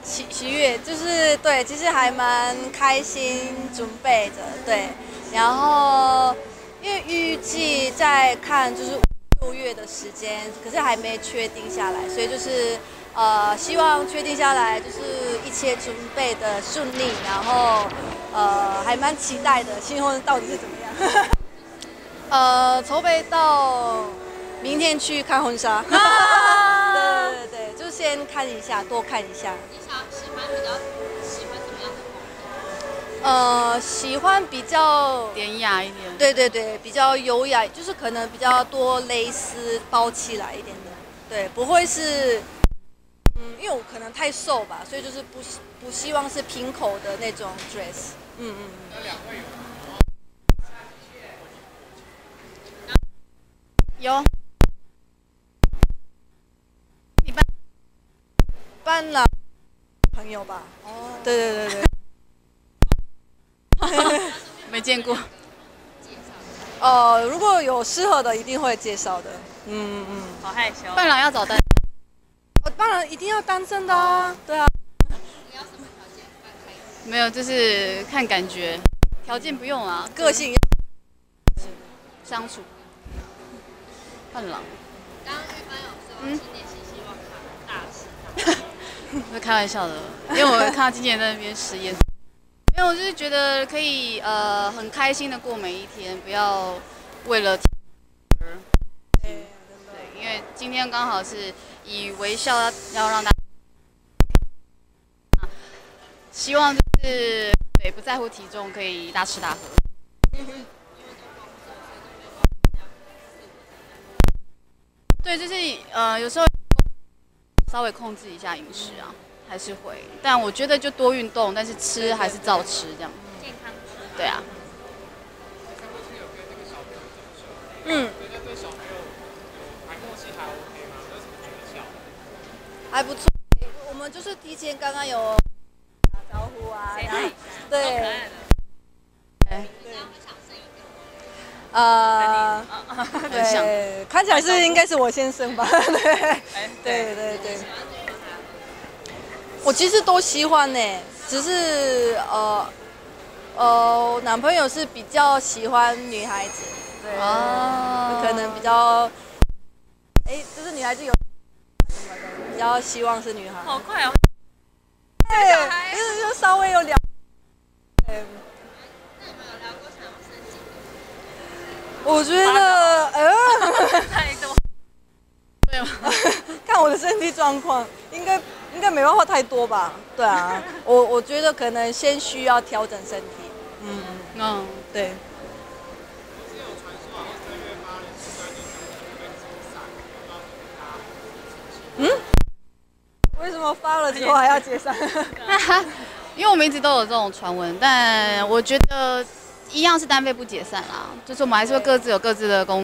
喜悦，就是对，其实还蛮开心准备的，对。然后因为预计在看就是6月的时间，可是还没确定下来，所以就是希望确定下来，就是一切准备的顺利，然后还蛮期待的，新婚到底是怎么样？筹备到明天去看婚纱。对对对，就先看一下，多看一下。 你喜欢什么样的风格？ 喜欢比较典雅一点。 对对对，比较优雅，就是可能比较多蕾丝包起来一点的，对，不会是，因为我可能太瘦吧，所以就是不希望是平口的那种 dress，那两位有你伴郎朋友吧？哦，对对对对。 没见过。 如果有适合的，一定会介绍的。 好害羞。 伴郎要找单， 当然一定要单身的啊，对啊。 你要什么条件？ 没有，就是看感觉，条件不用啊， 个性相处。伴郎。 刚刚玉帆有说新年新希望卡大师。 我是开玩笑的，因为我看到经纪人在那边实验。因为我就是觉得可以很开心的过每一天，不要为了对，因为今天刚好是以微笑要让大家，希望就是对不在乎体重，可以大吃大喝。对，就是有时候稍微控制一下饮食啊。还是会，但我觉得就多运动，但是吃还是照吃这样。 健康吃。 对啊。 还不错。我们就是提前刚刚有打招呼啊，然后对。对，看起来是应该是我先生吧？对。我其实都喜欢呢，只是男朋友是比较喜欢女孩子，对，可能比较，就是女孩子有什么的，比较希望是女孩。 好快哦！ 对，就稍微有聊。对。 那你们有聊过想要升级？ 我觉得， 太多。 对吗？ 看我的身体状况，应该没办法太多吧？对啊，我觉得可能先需要调整身体。对。为什么发了之后还要解散？ 因为我们一直都有这种传闻，但我觉得一样是单飞不解散啦，就是我们还是会各自有各自的工。